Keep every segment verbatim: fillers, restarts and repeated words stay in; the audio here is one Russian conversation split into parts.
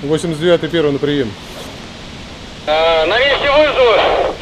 восемьдесят девятый первый на прием. А, на месте вызова.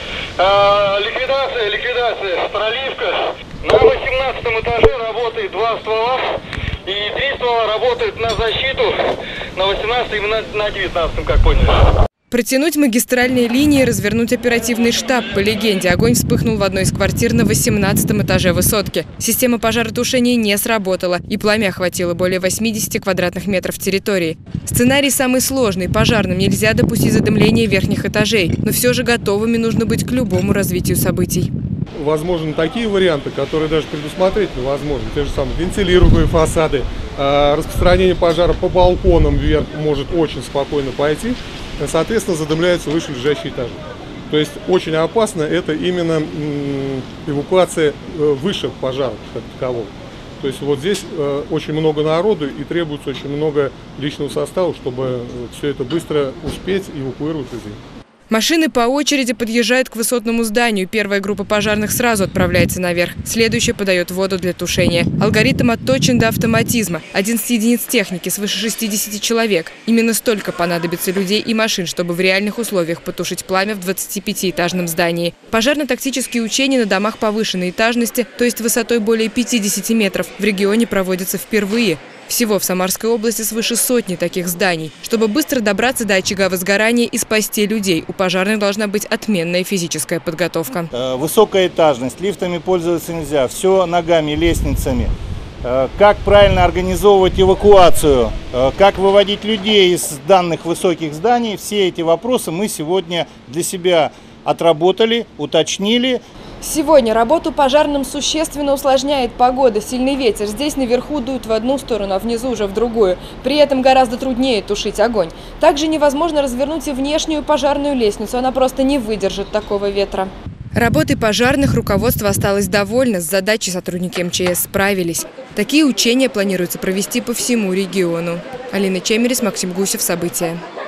А, ликвидация, ликвидация, проливка. На восемнадцатом этаже работает два ствола. И три ствола работают на защиту. На восемнадцатом и на девятнадцатом, как поняли. Протянуть магистральные линии, развернуть оперативный штаб. По легенде, огонь вспыхнул в одной из квартир на восемнадцатом этаже высотки. Система пожаротушения не сработала, и пламя охватило более восьмидесяти квадратных метров территории. Сценарий самый сложный. Пожарным нельзя допустить задымления верхних этажей, но все же готовыми нужно быть к любому развитию событий. Возможны такие варианты, которые даже предусмотреть невозможно. Те же самые вентилируемые фасады, распространение пожара по балконам вверх может очень спокойно пойти. Соответственно, задымляются выше лежащие этажи. То есть очень опасно это именно эвакуация выше пожара как такового. То есть вот здесь очень много народу и требуется очень много личного состава, чтобы все это быстро успеть эвакуировать людей. Машины по очереди подъезжают к высотному зданию. Первая группа пожарных сразу отправляется наверх. Следующая подает воду для тушения. Алгоритм отточен до автоматизма. одиннадцать единиц техники, свыше шестидесяти человек. Именно столько понадобится людей и машин, чтобы в реальных условиях потушить пламя в двадцатипятиэтажном здании. Пожарно-тактические учения на домах повышенной этажности, то есть высотой более пятидесяти метров, в регионе проводятся впервые. Всего в Самарской области свыше сотни таких зданий. Чтобы быстро добраться до очага возгорания и спасти людей, у пожарных должна быть отменная физическая подготовка. Высокая этажность, лифтами пользоваться нельзя, все ногами, лестницами. Как правильно организовывать эвакуацию, как выводить людей из данных высоких зданий, все эти вопросы мы сегодня для себя отработали, уточнили. Сегодня работу пожарным существенно усложняет погода, сильный ветер. Здесь наверху дует в одну сторону, а внизу уже в другую. При этом гораздо труднее тушить огонь. Также невозможно развернуть и внешнюю пожарную лестницу, она просто не выдержит такого ветра. Работой пожарных руководство осталось довольно, с задачей сотрудники эм че эс справились. Такие учения планируется провести по всему региону. Алина Чемерис, Максим Гусев. События.